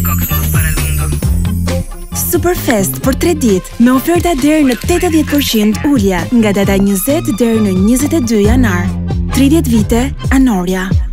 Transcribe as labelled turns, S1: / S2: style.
S1: cócteles para el mundo.
S2: Superfest për 3 ditë me oferta deri në 80% ulje nga data 20 deri në 22 janar. 30 vite Anoria.